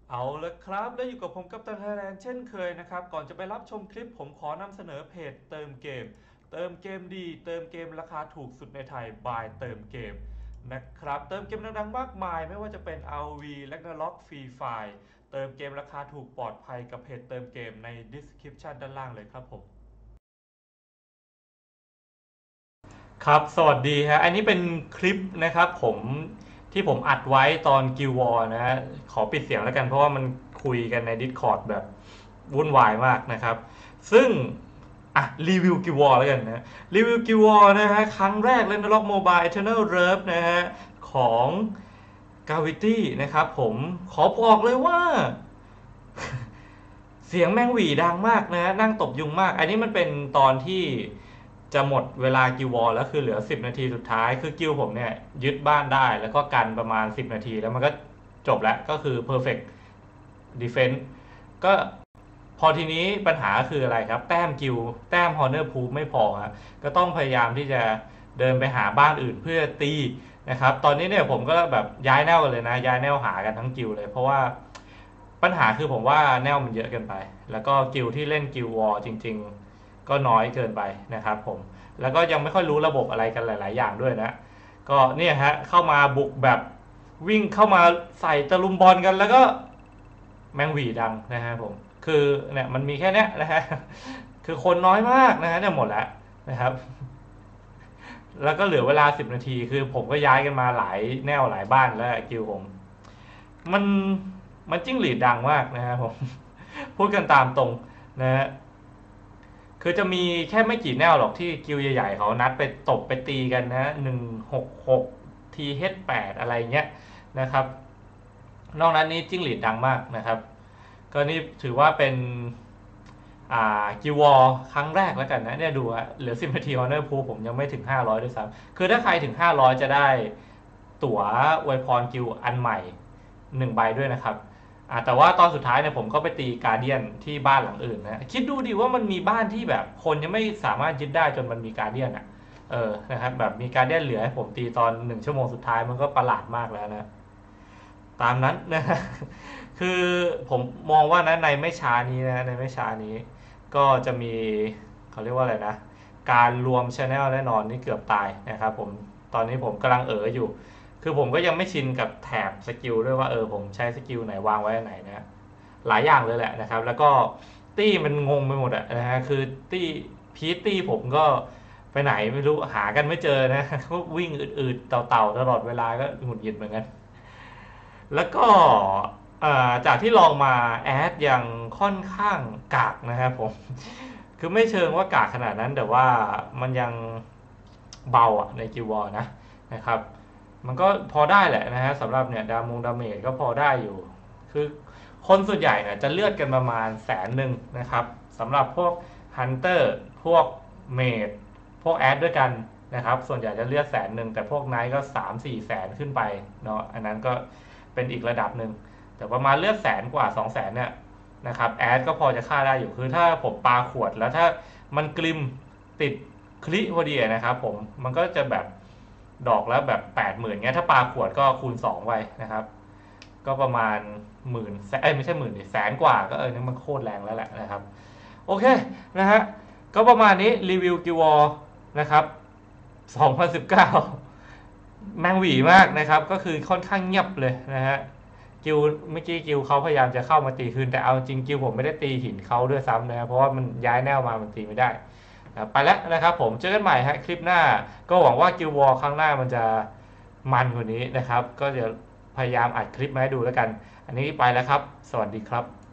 เอาละครับแล้วอยู่กับผมกัปตันไทยแลนด์เช่นเคยนะครับก่อนจะไปรับชมคลิปผมขอนำเสนอเพจเติมเกมเติมเกมดีเติมเกมราคาถูกสุดในไทยบายเติมเกมนะครับเติมเกมดังๆมากมายไม่ว่าจะเป็น RV Ragnarok Free Fire เติมเกมราคาถูกปลอดภัยกับเพจเติมเกมใน description ด้านล่างเลยครับผมครับสวัสดีฮะอันนี้เป็นคลิปนะครับผมที่ผมอัดไว้ตอนกิววอร์นะฮะขอปิดเสียงแล้วกันเพราะว่ามันคุยกันใน Discord แบบ วุ่นวายมากนะครับ ซึ่งอ่ะรีวิวกิวอร์แล้วกันนะรีวิวกิวอร์นะฮะครั้งแรกเล่นในล็อกโมบาย Eternal Rev นะฮะของ Gravity นะครับผมขอบอกเลยว่าเสียงแมงหวีดังมากนะฮะนั่งตบยุงมากอันนี้มันเป็นตอนที่จะหมดเวลากิววอร์แล้วคือเหลือ10นาทีสุดท้ายคือกิวผมเนี่ยยึดบ้านได้แล้วก็กันประมาณ10นาทีแล้วมันก็จบแล้วก็คือ perfect defense ก็พอทีนี้ปัญหาคืออะไรครับแต้มกิลแต้มฮอนเนอร์พูไม่พอฮะก็ต้องพยายามที่จะเดินไปหาบ้านอื่นเพื่อตีนะครับตอนนี้เนี่ยผมก็แบบย้ายแนวกันเลยนะย้ายแนวหากันทั้งกิลเลยเพราะว่าปัญหาคือผมว่าแนวมันเยอะเกินไปแล้วก็กิลที่เล่นกิลวอร์จริงๆก็น้อยเกินไปนะครับผมแล้วก็ยังไม่ค่อยรู้ระบบอะไรกันหลายๆอย่างด้วยนะก็เนี่ยฮะเข้ามาบุกแบบวิ่งเข้ามาใส่ตะลุมบอลกันแล้วก็ แมงหวีดังนะฮะผมคือเนี่ยมันมีแค่เนี้ยนะฮะคือคนน้อยมากนะฮะเนี่ยหมดแล้วนะครับแล้วก็เหลือเวลา10 นาทีคือผมก็ย้ายกันมาหลายแนวหลายบ้านแล้วกิวผมมันมันจิ้งหรีดดังมากนะฮะผมพูดกันตามตรงนะฮะคือจะมีแค่ไม่กี่แนวหรอกที่กิวใหญ่ๆเขานัดไปตบไปตีกันนะ166TH8อะไรเงี้ยนะครับนอกนั้นนี่จิ้งหรีดดังมากนะครับก็นี่ถือว่าเป็นกิวอลครั้งแรกแล้วกันนะเนี่ยดูอะเหลือ10 นาทีออเนอร์พูผมยังไม่ถึง500ด้วยซ้ำคือถ้าใครถึง500จะได้ตั๋วอวยพรกิวอันใหม่1 ใบด้วยนะครับแต่ว่าตอนสุดท้ายเนี่ยผมก็ไปตีการเดียนที่บ้านหลังอื่นนะคิดดูดิว่ามันมีบ้านที่แบบคนยังไม่สามารถยึดได้จนมันมีการเดียนอ่ะนะครับแบบมีการเดียนเหลือให้ผมตีตอน1 ชั่วโมงสุดท้ายมันก็ประหลาดมากแล้วนะ ตามนั้นนะคือผมมองว่านะในไม่ช้านี้นะในไม่ช้านี้ก็จะมีเขาเรียกว่าอะไรนะการรวมช anel แน่นอนนี่เกือบตายนะครับผมตอนนี้ผมกำลังอยู่คือผมก็ยังไม่ชินกับแถบสกิลด้วยว่าผมใช้สกิลไหนวางไว้ไหนนะหลายอย่างเลยแหละนะครับแล้วก็ตี้มันงงไปหมดอะนะฮะคือตี้พีตี้ผมก็ไปไหนไม่รู้หากันไม่เจอนะวิ่งอืดๆเต่าๆตลอดเวลาก็หงุดหงิดเหมือนกัน แล้วก็จากที่ลองมาแอดยังค่อนข้างกากนะครับผมคือไม่เชิงว่ากากขนาดนั้นแต่ว่ามันยังเบาอะในกิววอร์นะครับมันก็พอได้แหละนะฮะสำหรับเนี่ยดาเมจก็พอได้อยู่คือคนส่วนใหญ่เนี่ยจะเลือดกันประมาณ100,000นะครับสำหรับพวกฮันเตอร์พวกเมดพวกแอดด้วยกันนะครับส่วนใหญ่จะเลือด100,000แต่พวกไนท์ก็3-4 แสนขึ้นไปเนาะอันนั้นก็เป็นอีกระดับหนึ่งแต่ประมาณเลือด100,000 กว่า200,000เนี่ยนะครับแอดก็พอจะฆ่าได้อยู่คือถ้าผมปาขวดแล้วถ้ามันกลิมติดคลิพอดีนะครับผมมันก็จะแบบดอกแล้วแบบ80,000เงี้ยถ้าปาขวดก็คูณ2ไว้นะครับก็ประมาณหมื่นไม่ใช่หมื่นดิแสนกว่าก็นี่มันโคตรแรงแล้วแหละนะครับโอเคนะฮะก็ประมาณนี้รีวิวกิวอร์นะครับ2019แมงหวีมากนะครับก็คือค่อนข้างเงียบเลยนะฮะกิวเมื่อกี้กิวเขาพยายามจะเข้ามาตีคืนแต่เอาจริงกิวผมไม่ได้ตีหินเขาด้วยซ้ำนะเพราะว่ามันย้ายแนวมามันตีไม่ได้ไปแล้วนะครับผมเจอกันใหม่ฮะคลิปหน้าก็หวังว่ากิววอลครั้งหน้ามันจะมันกว่านี้นะครับก็จะพยายามอัดคลิปมาให้ดูแล้วกันอันนี้ไปแล้วครับสวัสดีครับ